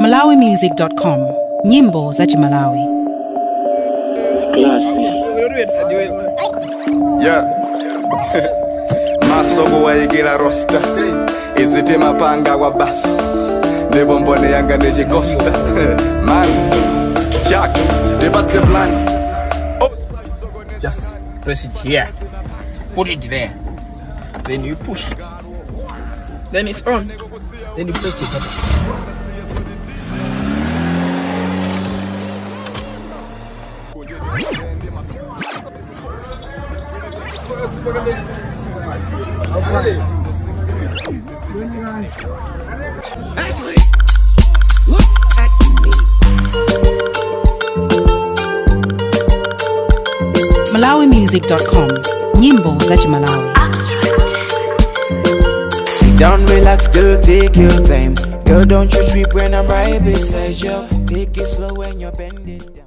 malawimusic.com. Nyimbo za Malawi. Classy. Yeah. Masogo wayigira rosta. Izite mapanga wa bas. Nebo mbone yanga nejikosta. Man. Jack. Debatse plan. Just press it here. Put it there. Then you push it. Then it's on. Then you press the button. Ashley, look at me. malawimusic.com. Nyimbo za Malawi. Sit down, relax, girl, take your time. Girl, don't you trip when I'm right beside you. Take it slow when you're bending down.